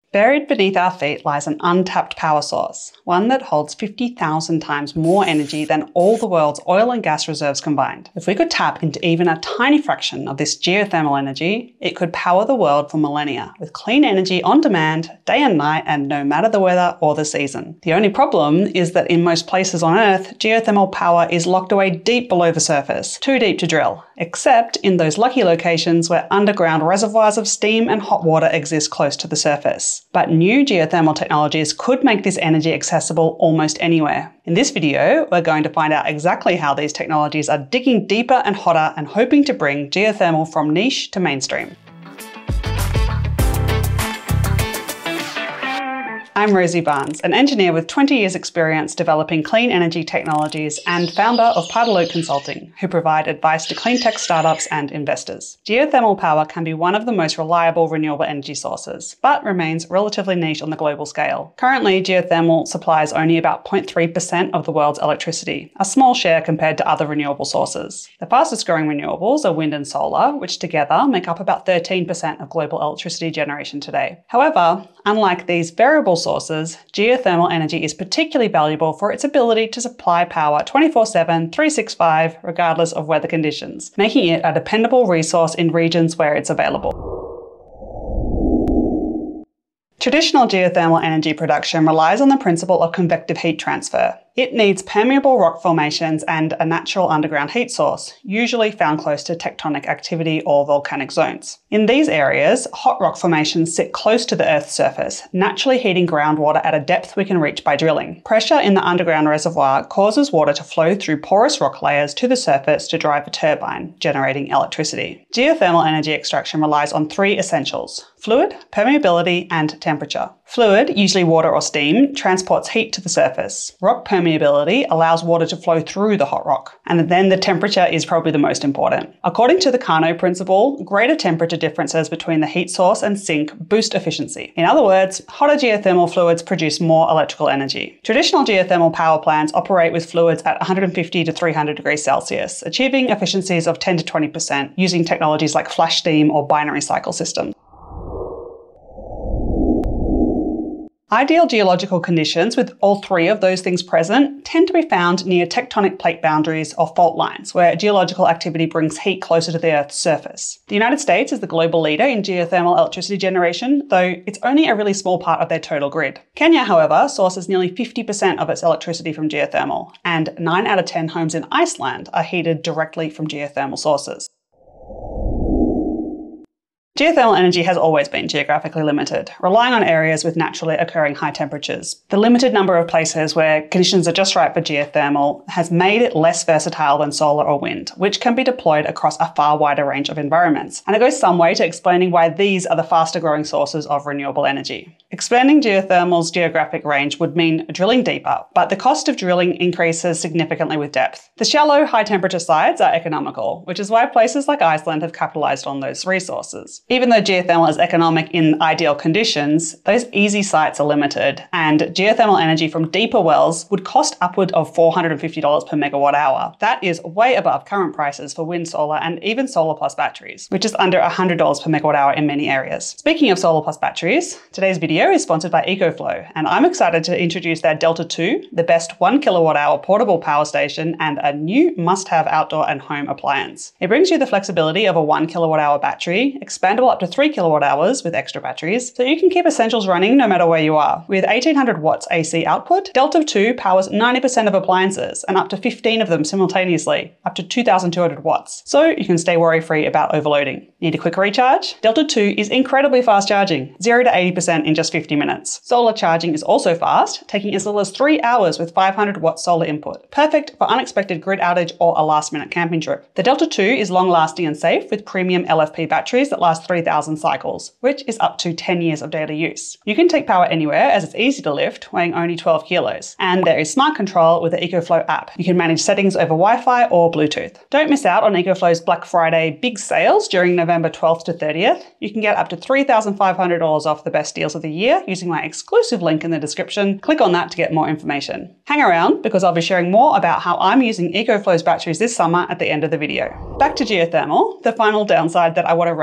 Buried beneath our feet lies an untapped power source, one that holds 50,000 times more energy than all the world's oil and gas reserves combined. If we could tap into even a tiny fraction of this geothermal energy, it could power the world for millennia, with clean energy on demand, day and night, and no matter the weather or the season. The only problem is that in most places on Earth, geothermal power is locked away deep below the surface, too deep to drill, except in those lucky locations where underground reservoirs of steam and hot water exist close to the surface. But new geothermal technologies could make this energy accessible almost anywhere. In this video, we're going to find out exactly how these technologies are digging deeper and hotter and hoping to bring geothermal from niche to mainstream. I'm Rosie Barnes, an engineer with 20 years experience developing clean energy technologies and founder of Partaloo Consulting, who provide advice to clean tech startups and investors. Geothermal power can be one of the most reliable renewable energy sources, but remains relatively niche on the global scale. Currently, geothermal supplies only about 0.3% of the world's electricity, a small share compared to other renewable sources. The fastest growing renewables are wind and solar, which together make up about 13% of global electricity generation today. However, unlike these variable sources, geothermal energy is particularly valuable for its ability to supply power 24/7, 365, regardless of weather conditions, making it a dependable resource in regions where it's available. Traditional geothermal energy production relies on the principle of convective heat transfer. It needs permeable rock formations and a natural underground heat source, usually found close to tectonic activity or volcanic zones. In these areas, hot rock formations sit close to the Earth's surface, naturally heating groundwater at a depth we can reach by drilling. Pressure in the underground reservoir causes water to flow through porous rock layers to the surface to drive a turbine, generating electricity. Geothermal energy extraction relies on three essentials: fluid, permeability, and temperature. Fluid, usually water or steam, transports heat to the surface. Rock permeability allows water to flow through the hot rock. And then the temperature is probably the most important. According to the Carnot principle, greater temperature differences between the heat source and sink boost efficiency. In other words, hotter geothermal fluids produce more electrical energy. Traditional geothermal power plants operate with fluids at 150 to 300 degrees Celsius, achieving efficiencies of 10 to 20% using technologies like flash steam or binary cycle systems. Ideal geological conditions with all three of those things present tend to be found near tectonic plate boundaries or fault lines, where geological activity brings heat closer to the Earth's surface. The United States is the global leader in geothermal electricity generation, though it's only a really small part of their total grid. Kenya, however, sources nearly 50% of its electricity from geothermal, and 9 out of 10 homes in Iceland are heated directly from geothermal sources. Geothermal energy has always been geographically limited, relying on areas with naturally occurring high temperatures. The limited number of places where conditions are just right for geothermal has made it less versatile than solar or wind, which can be deployed across a far wider range of environments. And it goes some way to explaining why these are the faster growing sources of renewable energy. Expanding geothermal's geographic range would mean drilling deeper, but the cost of drilling increases significantly with depth. The shallow, high temperature sites are economical, which is why places like Iceland have capitalized on those resources. Even though geothermal is economic in ideal conditions, those easy sites are limited, and geothermal energy from deeper wells would cost upward of $450 per megawatt hour. That is way above current prices for wind, solar, and even solar plus batteries, which is under $100 per megawatt hour in many areas. Speaking of solar plus batteries, today's video is sponsored by EcoFlow, and I'm excited to introduce their Delta 2, the best 1 kilowatt hour portable power station and a new must-have outdoor and home appliance. It brings you the flexibility of a 1 kilowatt hour battery, expandable up to 3 kilowatt hours with extra batteries, so you can keep essentials running no matter where you are. With 1800 watts AC output, Delta 2 powers 90% of appliances and up to 15 of them simultaneously, up to 2200 watts, so you can stay worry-free about overloading. Need a quick recharge? Delta 2 is incredibly fast charging, 0 to 80% in just 50 minutes. Solar charging is also fast, taking as little as 3 hours with 500 watt solar input, perfect for unexpected grid outage or a last-minute camping trip. The Delta 2 is long-lasting and safe with premium LFP batteries that last 3,000 cycles, which is up to 10 years of daily use. You can take power anywhere as it's easy to lift, weighing only 12 kilos. And there is smart control with the EcoFlow app. You can manage settings over Wi-Fi or Bluetooth. Don't miss out on EcoFlow's Black Friday big sales during November 12th to 30th. You can get up to $3,500 off the best deals of the year using my exclusive link in the description. Click on that to get more information. Hang around because I'll be sharing more about how I'm using EcoFlow's batteries this summer at the end of the video. Back to geothermal. The final downside that I want to raise is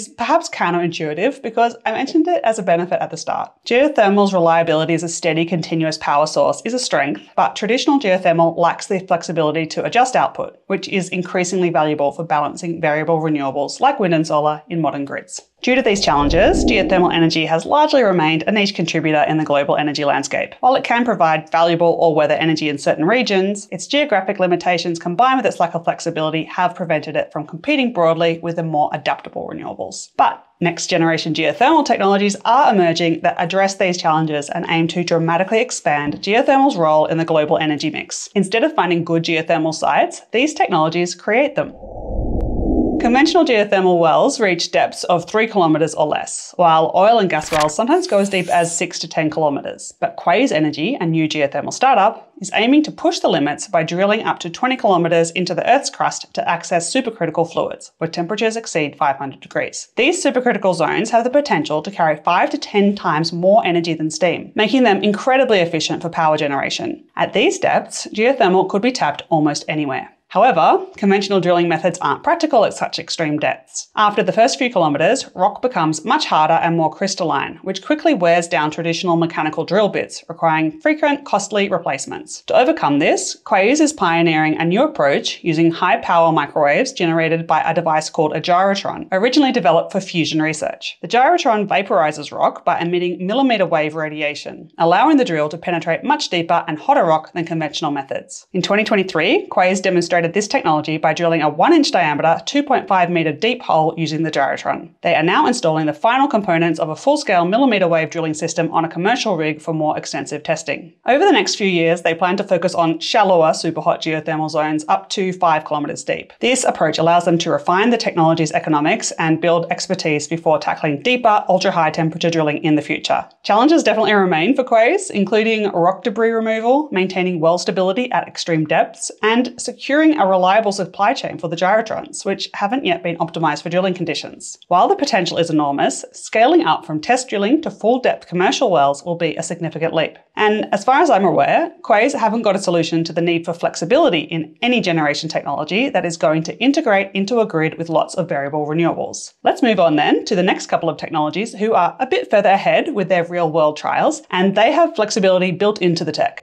is perhaps counterintuitive because I mentioned it as a benefit at the start. Geothermal's reliability as a steady, continuous power source is a strength, but traditional geothermal lacks the flexibility to adjust output, which is increasingly valuable for balancing variable renewables like wind and solar in modern grids. Due to these challenges, geothermal energy has largely remained a niche contributor in the global energy landscape. While it can provide valuable all-weather energy in certain regions, its geographic limitations combined with its lack of flexibility have prevented it from competing broadly with the more adaptable renewables. But next-generation geothermal technologies are emerging that address these challenges and aim to dramatically expand geothermal's role in the global energy mix. Instead of finding good geothermal sites, these technologies create them. Conventional geothermal wells reach depths of 3 kilometres or less, while oil and gas wells sometimes go as deep as 6 to 10 kilometres. But Quaise Energy, a new geothermal startup, is aiming to push the limits by drilling up to 20 kilometres into the Earth's crust to access supercritical fluids, where temperatures exceed 500 degrees. These supercritical zones have the potential to carry 5 to 10 times more energy than steam, making them incredibly efficient for power generation. At these depths, geothermal could be tapped almost anywhere. However, conventional drilling methods aren't practical at such extreme depths. After the first few kilometres, rock becomes much harder and more crystalline, which quickly wears down traditional mechanical drill bits, requiring frequent, costly replacements. To overcome this, Quaise is pioneering a new approach using high-power microwaves generated by a device called a gyrotron, originally developed for fusion research. The gyrotron vaporizes rock by emitting millimeter wave radiation, allowing the drill to penetrate much deeper and hotter rock than conventional methods. In 2023, Quaise demonstrated this technology by drilling a 1-inch diameter, 2.5 metre deep hole using the gyrotron. They are now installing the final components of a full-scale millimeter wave drilling system on a commercial rig for more extensive testing. Over the next few years, they plan to focus on shallower superhot geothermal zones up to 5 kilometres deep. This approach allows them to refine the technology's economics and build expertise before tackling deeper, ultra-high temperature drilling in the future. Challenges definitely remain for Quaise, including rock debris removal, maintaining well stability at extreme depths, and securing a reliable supply chain for the gyrotrons, which haven't yet been optimised for drilling conditions. While the potential is enormous, scaling up from test drilling to full-depth commercial wells will be a significant leap. And as far as I'm aware, Quaise haven't got a solution to the need for flexibility in any generation technology that is going to integrate into a grid with lots of variable renewables. Let's move on then to the next couple of technologies who are a bit further ahead with their real-world trials, and they have flexibility built into the tech.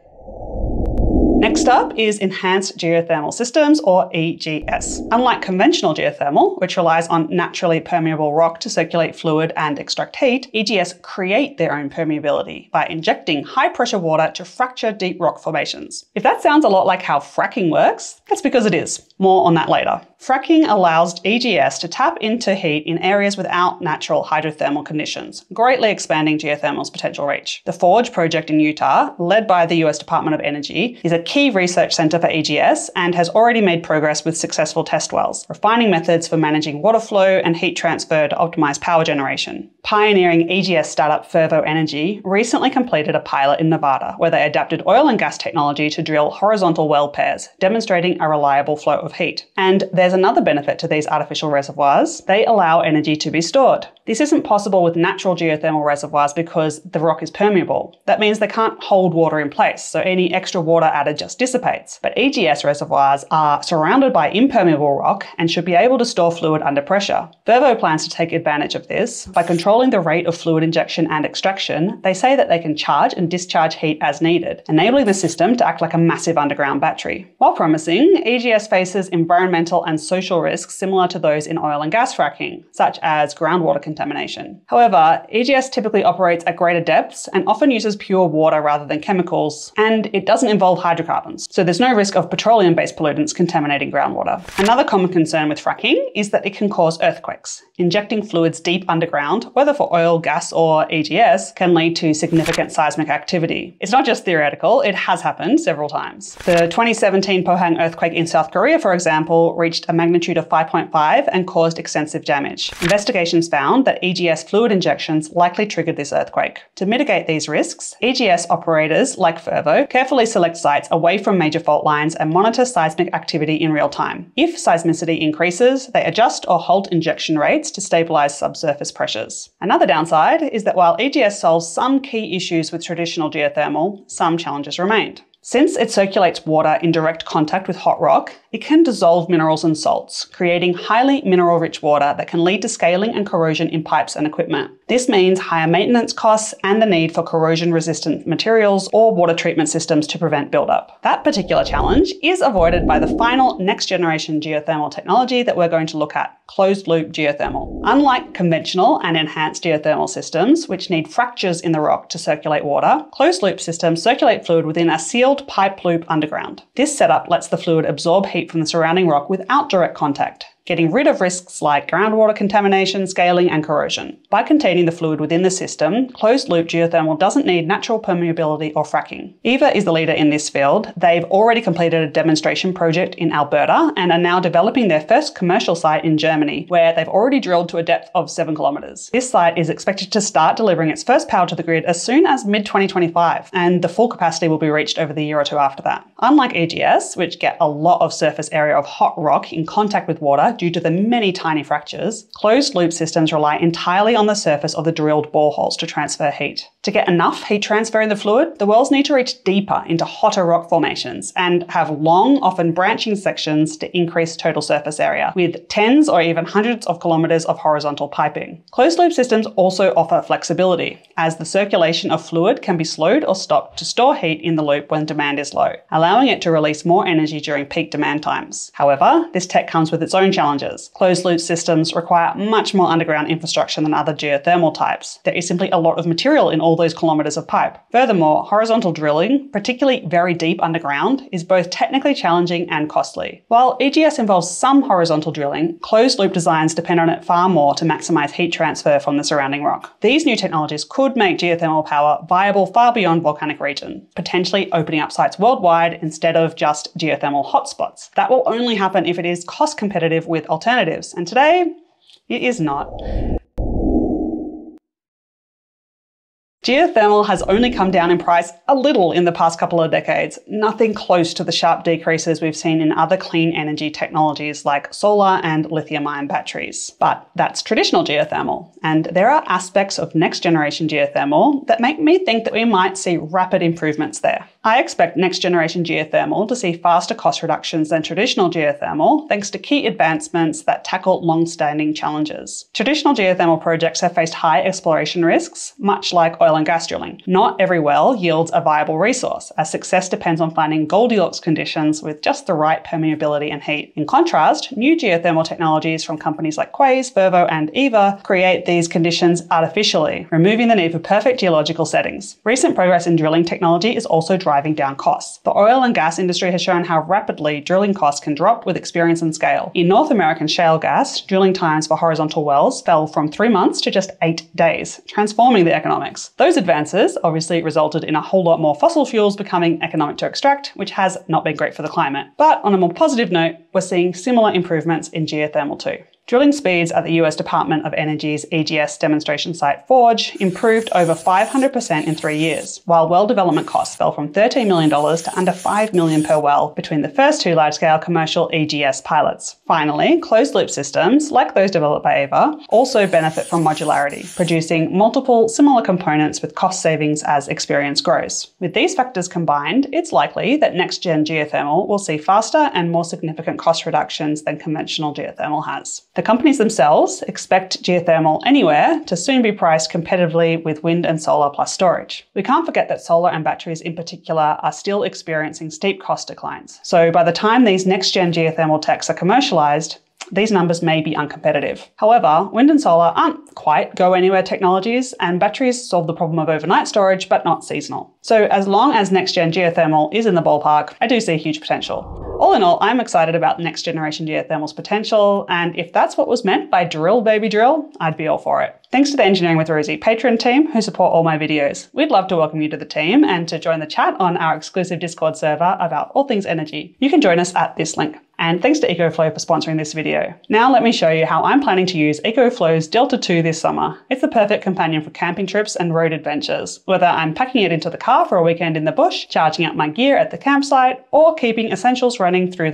Next up is Enhanced Geothermal Systems, or EGS. Unlike conventional geothermal, which relies on naturally permeable rock to circulate fluid and extract heat, EGS create their own permeability by injecting high-pressure water to fracture deep rock formations. If that sounds a lot like how fracking works, that's because it is. More on that later. Fracking allows EGS to tap into heat in areas without natural hydrothermal conditions, greatly expanding geothermal's potential reach. The Forge project in Utah, led by the US Department of Energy, is a key research centre for EGS and has already made progress with successful test wells, refining methods for managing water flow and heat transfer to optimise power generation. Pioneering EGS startup Fervo Energy recently completed a pilot in Nevada where they adapted oil and gas technology to drill horizontal well pairs, demonstrating a reliable flow of heat. And there's another benefit to these artificial reservoirs. They allow energy to be stored. This isn't possible with natural geothermal reservoirs because the rock is permeable. That means they can't hold water in place, so any extra water added just dissipates. But EGS reservoirs are surrounded by impermeable rock and should be able to store fluid under pressure. Fervo plans to take advantage of this. By controlling the rate of fluid injection and extraction, they say that they can charge and discharge heat as needed, enabling the system to act like a massive underground battery. While promising, EGS faces environmental and social risks similar to those in oil and gas fracking, such as groundwater contamination. However, EGS typically operates at greater depths and often uses pure water rather than chemicals, and it doesn't involve hydrocarbons, so there's no risk of petroleum-based pollutants contaminating groundwater. Another common concern with fracking is that it can cause earthquakes. Injecting fluids deep underground, whether for oil, gas, or EGS, can lead to significant seismic activity. It's not just theoretical, it has happened several times. The 2017 Pohang earthquake in South Korea, for example, reached a magnitude of 5.5 and caused extensive damage. Investigations found that EGS fluid injections likely triggered this earthquake. To mitigate these risks, EGS operators, like Fervo, carefully select sites away from major fault lines and monitor seismic activity in real time. If seismicity increases, they adjust or halt injection rates to stabilize subsurface pressures. Another downside is that while EGS solves some key issues with traditional geothermal, some challenges remained. Since it circulates water in direct contact with hot rock, It can dissolve minerals and salts, creating highly mineral-rich water that can lead to scaling and corrosion in pipes and equipment. This means higher maintenance costs and the need for corrosion-resistant materials or water treatment systems to prevent buildup. That particular challenge is avoided by the final next-generation geothermal technology that we're going to look at, closed-loop geothermal. Unlike conventional and enhanced geothermal systems, which need fractures in the rock to circulate water, closed-loop systems circulate fluid within a sealed pipe loop underground. This setup lets the fluid absorb heat from the surrounding rock without direct contact, getting rid of risks like groundwater contamination, scaling, and corrosion. By containing the fluid within the system, closed-loop geothermal doesn't need natural permeability or fracking. Eavor is the leader in this field. They've already completed a demonstration project in Alberta and are now developing their first commercial site in Germany, where they've already drilled to a depth of 7 kilometers. This site is expected to start delivering its first power to the grid as soon as mid-2025, and the full capacity will be reached over the year or two after that. Unlike EGS, which get a lot of surface area of hot rock in contact with water due to the many tiny fractures, closed-loop systems rely entirely on the surface of the drilled boreholes to transfer heat. To get enough heat transfer in the fluid, the wells need to reach deeper into hotter rock formations and have long, often branching sections to increase total surface area, with tens or even hundreds of kilometers of horizontal piping. Closed-loop systems also offer flexibility, as the circulation of fluid can be slowed or stopped to store heat in the loop when demand is low, allowing it to release more energy during peak demand times. However, this tech comes with its own challenges. Closed-loop systems require much more underground infrastructure than other geothermal types. There is simply a lot of material in all those kilometers of pipe. Furthermore, horizontal drilling, particularly very deep underground, is both technically challenging and costly. While EGS involves some horizontal drilling, closed-loop designs depend on it far more to maximize heat transfer from the surrounding rock. These new technologies could make geothermal power viable far beyond volcanic region, potentially opening up sites worldwide instead of just geothermal hotspots. That will only happen if it is cost competitive with alternatives, and today, it is not. Geothermal has only come down in price a little in the past couple of decades, nothing close to the sharp decreases we've seen in other clean energy technologies like solar and lithium-ion batteries. But that's traditional geothermal, and there are aspects of next-generation geothermal that make me think that we might see rapid improvements there. I expect next-generation geothermal to see faster cost reductions than traditional geothermal, thanks to key advancements that tackle long-standing challenges. Traditional geothermal projects have faced high exploration risks, much like oil and gas drilling. Not every well yields a viable resource, as success depends on finding Goldilocks conditions with just the right permeability and heat. In contrast, new geothermal technologies from companies like Quaise, Fervo and Eavor create these conditions artificially, removing the need for perfect geological settings. Recent progress in drilling technology is also driving down costs. The oil and gas industry has shown how rapidly drilling costs can drop with experience and scale. In North American shale gas, drilling times for horizontal wells fell from 3 months to just 8 days, transforming the economics. Those advances obviously resulted in a whole lot more fossil fuels becoming economic to extract, which has not been great for the climate. But on a more positive note, we're seeing similar improvements in geothermal too. Drilling speeds at the US Department of Energy's EGS demonstration site Forge improved over 500% in 3 years, while well development costs fell from $13 million to under $5 million per well between the first 2 large-scale commercial EGS pilots. Finally, closed-loop systems, like those developed by Eavor, also benefit from modularity, producing multiple similar components with cost savings as experience grows. With these factors combined, it's likely that next-gen geothermal will see faster and more significant cost reductions than conventional geothermal has. The companies themselves expect geothermal anywhere to soon be priced competitively with wind and solar plus storage. We can't forget that solar and batteries in particular are still experiencing steep cost declines. So by the time these next-gen geothermal techs are commercialized, these numbers may be uncompetitive. However, wind and solar aren't quite go-anywhere technologies, and batteries solve the problem of overnight storage, but not seasonal. So as long as next-gen geothermal is in the ballpark, I do see huge potential. All in all, I'm excited about next-generation geothermal's potential, and if that's what was meant by drill, baby drill, I'd be all for it. Thanks to the Engineering with Rosie Patreon team who support all my videos. We'd love to welcome you to the team and to join the chat on our exclusive Discord server about all things energy. You can join us at this link. And thanks to EcoFlow for sponsoring this video. Now let me show you how I'm planning to use EcoFlow's Delta 2 this summer. It's the perfect companion for camping trips and road adventures, whether I'm packing it into the car for a weekend in the bush, charging up my gear at the campsite, or keeping essentials running through the night.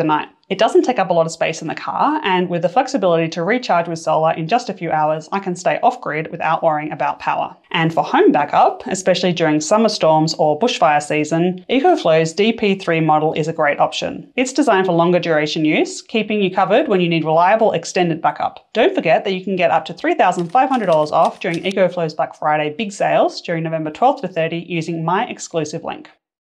It doesn't take up a lot of space in the car, and with the flexibility to recharge with solar in just a few hours, I can stay off-grid without worrying about power. And for home backup, especially during summer storms or bushfire season, EcoFlow's DP3 model is a great option. It's designed for longer duration use, keeping you covered when you need reliable extended backup. Don't forget that you can get up to $3,500 off during EcoFlow's Black Friday big sales during November 12th to 30 using my exclusive link.